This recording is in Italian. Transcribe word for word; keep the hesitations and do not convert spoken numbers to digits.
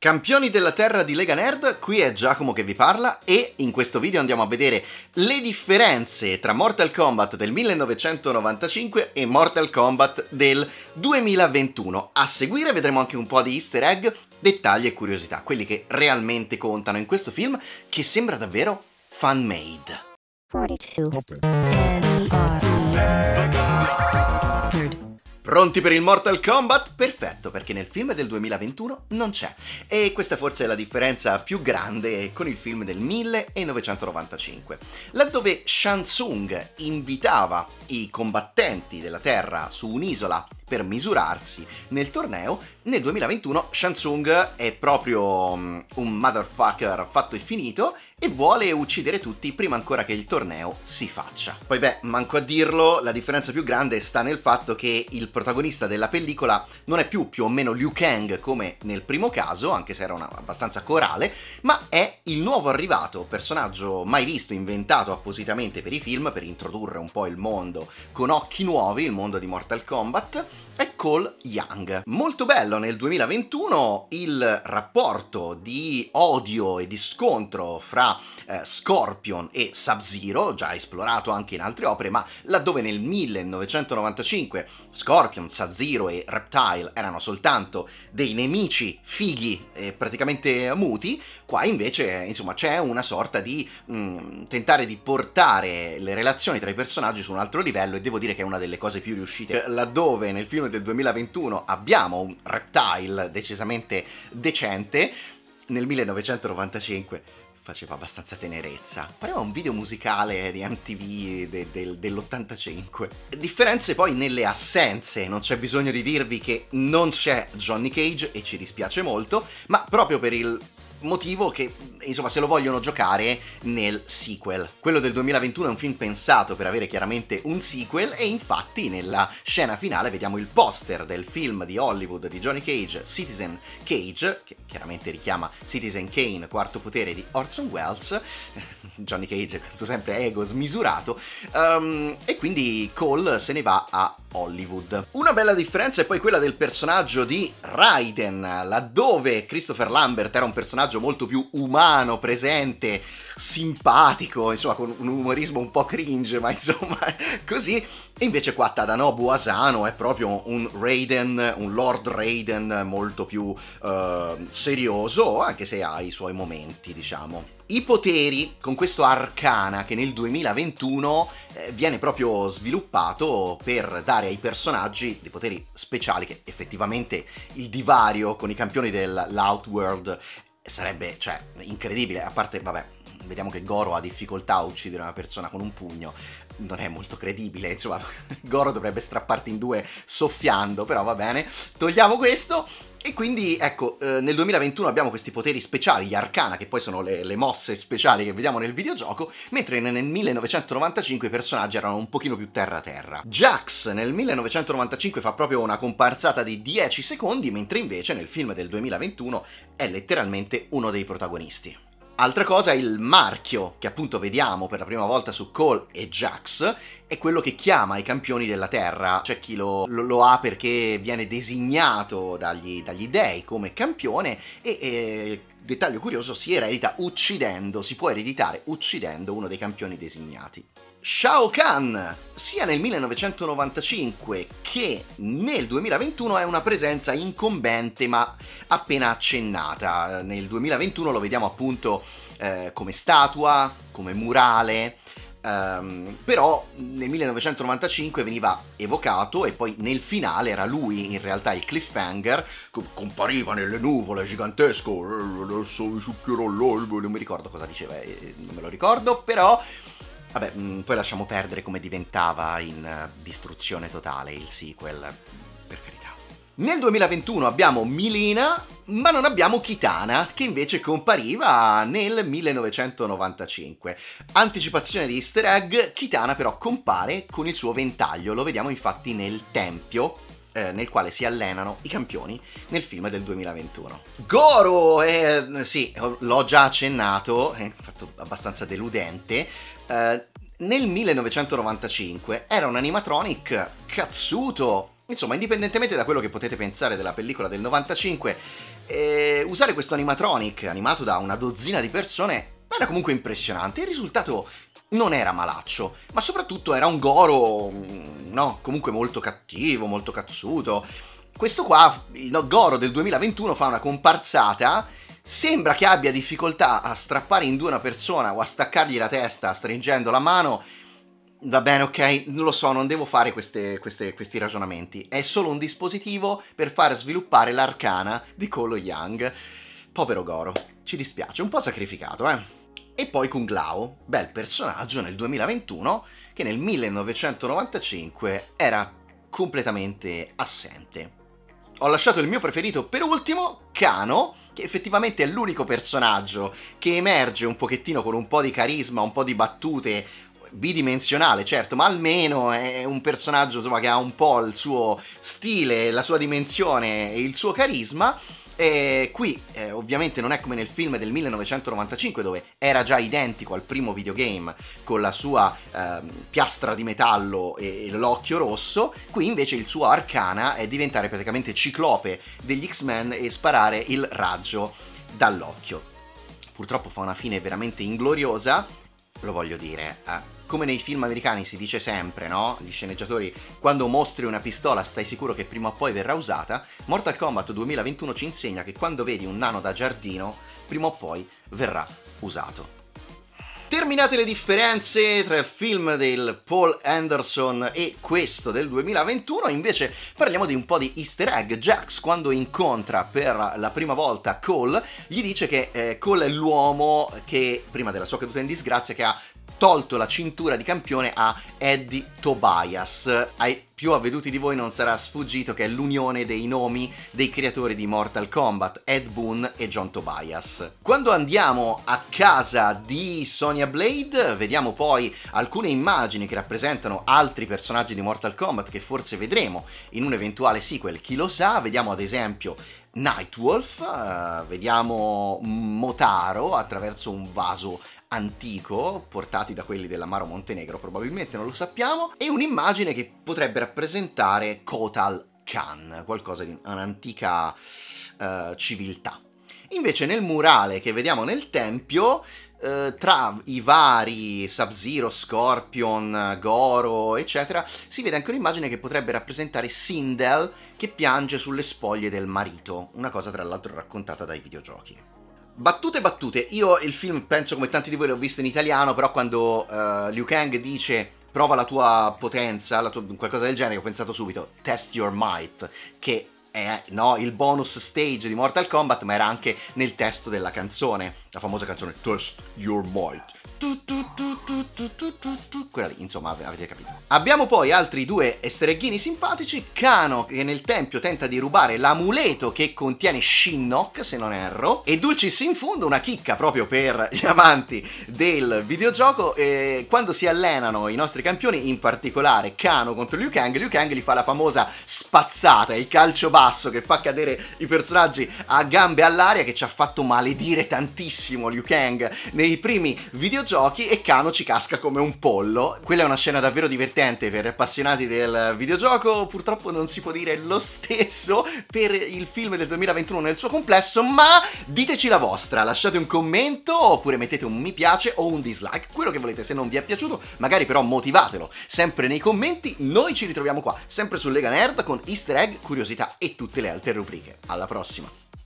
Campioni della terra di Lega Nerd, qui è Giacomo che vi parla e in questo video andiamo a vedere le differenze tra Mortal Kombat del millenovecentonovantacinque e Mortal Kombat del duemilaventuno. A seguire vedremo anche un po' di easter egg, dettagli e curiosità, quelli che realmente contano in questo film che sembra davvero fan-made. Pronti per il Mortal Kombat? Perfetto, perché nel film del duemilaventuno non c'è. E questa forse è la differenza più grande con il film del millenovecentonovantacinque, laddove Shang Tsung invitava i combattenti della Terra su un'isola per misurarsi nel torneo. Nel duemilaventuno Shang Tsung è proprio um, un motherfucker fatto e finito e vuole uccidere tutti prima ancora che il torneo si faccia. Poi beh, manco a dirlo, la differenza più grande sta nel fatto che il protagonista della pellicola non è più più o meno Liu Kang come nel primo caso, anche se era una abbastanza corale, ma è il nuovo arrivato, personaggio mai visto, inventato appositamente per i film, per introdurre un po' il mondo con occhi nuovi, il mondo di Mortal Kombat. È Cole Young. Molto bello nel duemilaventuno il rapporto di odio e di scontro fra eh, Scorpion e Sub-Zero, già esplorato anche in altre opere, ma laddove nel millenovecentonovantacinque Scorpion, Sub-Zero e Reptile erano soltanto dei nemici fighi e praticamente muti, qua invece insomma c'è una sorta di mh, tentare di portare le relazioni tra i personaggi su un altro livello, e devo dire che è una delle cose più riuscite, laddove nel film del duemilaventuno abbiamo un Reptile decisamente decente, nel millenovecentonovantacinque faceva abbastanza tenerezza. Parliamo un video musicale di M T V de, de, dell'ottantacinque. Differenze poi nelle assenze, non c'è bisogno di dirvi che non c'è Johnny Cage e ci dispiace molto, ma proprio per il motivo che, insomma, se lo vogliono giocare nel sequel. Quello del duemilaventuno è un film pensato per avere chiaramente un sequel, e infatti nella scena finale vediamo il poster del film di Hollywood di Johnny Cage, Citizen Cage, che chiaramente richiama Citizen Kane, quarto potere di Orson Welles. Johnny Cage, penso sempre ego smisurato, um, e quindi Cole se ne va a Hollywood. Una bella differenza è poi quella del personaggio di Raiden, laddove Christopher Lambert era un personaggio molto più umano, presente, simpatico, insomma con un umorismo un po' cringe, ma insomma così, e invece qua Tadanobu Asano è proprio un Raiden, un Lord Raiden molto più uh, serioso, anche se ha i suoi momenti, diciamo. I poteri, con questo arcana che nel duemilaventuno eh, viene proprio sviluppato per dare ai personaggi dei poteri speciali, che effettivamente il divario con i campioni dell'Outworld sarebbe, cioè, incredibile. A parte, vabbè, vediamo che Goro ha difficoltà a uccidere una persona con un pugno, non è molto credibile, insomma, Goro dovrebbe strapparti in due soffiando, però va bene, togliamo questo. E quindi, ecco, eh, nel duemilaventuno abbiamo questi poteri speciali, gli arcana, che poi sono le, le mosse speciali che vediamo nel videogioco, mentre nel millenovecentonovantacinque i personaggi erano un pochino più terra-terra. Jax nel millenovecentonovantacinque fa proprio una comparsata di dieci secondi, mentre invece nel film del duemilaventuno è letteralmente uno dei protagonisti. Altra cosa è il marchio, che appunto vediamo per la prima volta su Cole e Jax, è quello che chiama i campioni della Terra. C'è chi lo, lo, lo ha perché viene designato dagli, dagli dei come campione e, e, dettaglio curioso, si eredita uccidendo, si può ereditare uccidendo uno dei campioni designati. Shao Kahn, sia nel millenovecentonovantacinque che nel duemilaventuno, è una presenza incombente ma appena accennata. Nel duemilaventuno lo vediamo appunto eh, come statua, come murale, Um, però nel millenovecentonovantacinque veniva evocato e poi nel finale era lui in realtà il cliffhanger, compariva nelle nuvole gigantesco, adesso mi succhierò l'olmo, non mi ricordo cosa diceva, eh, non me lo ricordo, però vabbè, mh, poi lasciamo perdere come diventava in uh, Distruzione Totale il sequel, per carità. Nel duemilaventuno abbiamo Mileena, ma non abbiamo Kitana, che invece compariva nel millenovecentonovantacinque. Anticipazione di easter egg, Kitana però compare con il suo ventaglio, lo vediamo infatti nel tempio eh, nel quale si allenano i campioni nel film del duemilaventuno. Goro, eh, sì, l'ho già accennato, è fatto abbastanza deludente, eh, nel millenovecentonovantacinque era un animatronic cazzuto. Insomma, indipendentemente da quello che potete pensare della pellicola del novantacinque, E usare questo animatronic animato da una dozzina di persone era comunque impressionante. Il risultato non era malaccio, ma soprattutto era un Goro, no, comunque molto cattivo, molto cazzuto. Questo qua, il Goro del duemilaventuno, fa una comparsata, sembra che abbia difficoltà a strappare in due una persona o a staccargli la testa stringendo la mano. Va bene, ok, non lo so, non devo fare queste, queste, questi ragionamenti. È solo un dispositivo per far sviluppare l'arcana di Colo Young. Povero Goro, ci dispiace, un po' sacrificato, eh. E poi Kung Lao, bel personaggio nel duemilaventuno che nel millenovecentonovantacinque era completamente assente. Ho lasciato il mio preferito per ultimo, Kano, che effettivamente è l'unico personaggio che emerge un pochettino con un po' di carisma, un po' di battute, bidimensionale certo, ma almeno è un personaggio, insomma, che ha un po' il suo stile, la sua dimensione e il suo carisma. E qui eh, ovviamente non è come nel film del millenovecentonovantacinque, dove era già identico al primo videogame con la sua eh, piastra di metallo e, e l'occhio rosso. Qui invece il suo arcana è diventare praticamente Ciclope degli X-Men e sparare il raggio dall'occhio. Purtroppo fa una fine veramente ingloriosa, lo voglio dire, eh. Come nei film americani si dice sempre, no? Gli sceneggiatori, quando mostri una pistola stai sicuro che prima o poi verrà usata. Mortal Kombat duemilaventuno ci insegna che quando vedi un nano da giardino, prima o poi verrà usato. Terminate le differenze tra il film del Paul Anderson e questo del duemilaventuno, invece parliamo di un po' di easter egg. Jax, quando incontra per la prima volta Cole, gli dice che eh, Cole è l'uomo che, prima della sua caduta in disgrazia, che ha tolto la cintura di campione a Eddie Tobias. Ai più avveduti di voi non sarà sfuggito che è l'unione dei nomi dei creatori di Mortal Kombat, Ed Boon e John Tobias. Quando andiamo a casa di Sonya Blade, vediamo poi alcune immagini che rappresentano altri personaggi di Mortal Kombat che forse vedremo in un eventuale sequel, chi lo sa. Vediamo ad esempio Nightwolf, uh, vediamo Motaro attraverso un vaso antico, portati da quelli dell'Amaro Montenegro, probabilmente, non lo sappiamo, e un'immagine che potrebbe rappresentare Kotal Khan, qualcosa di un'antica uh, civiltà. Invece nel murale che vediamo nel tempio, uh, tra i vari Sub-Zero, Scorpion, Goro, eccetera, si vede anche un'immagine che potrebbe rappresentare Sindel che piange sulle spoglie del marito, una cosa tra l'altro raccontata dai videogiochi. Battute battute, io il film penso come tanti di voi l'ho visto in italiano, però quando uh, Liu Kang dice prova la tua potenza, la tua, qualcosa del genere, ho pensato subito Test Your Might, che è, no, il bonus stage di Mortal Kombat, ma era anche nel testo della canzone, la famosa canzone Test Your Might. Tu, tu, tu, tu, tu, tu, tu, tu. Quella lì, insomma, avete capito. Abbiamo poi altri due easter eggini simpatici. Kano, che nel tempio tenta di rubare l'amuleto che contiene Shinnok, se non erro, e Dulcis in fondo, una chicca proprio per gli amanti del videogioco, eh, quando si allenano i nostri campioni, in particolare Kano contro Liu Kang, Liu Kang gli fa la famosa spazzata, il calcio basso che fa cadere i personaggi a gambe all'aria, che ci ha fatto maledire tantissimo Liu Kang nei primi videogiochi, e Kano ci casca come un pollo. Quella è una scena davvero divertente per appassionati del videogioco. Purtroppo non si può dire lo stesso per il film del duemilaventuno nel suo complesso, ma diteci la vostra, lasciate un commento oppure mettete un mi piace o un dislike, quello che volete. Se non vi è piaciuto, magari però motivatelo sempre nei commenti. Noi ci ritroviamo qua sempre su Lega Nerd con easter egg, curiosità e tutte le altre rubriche. Alla prossima!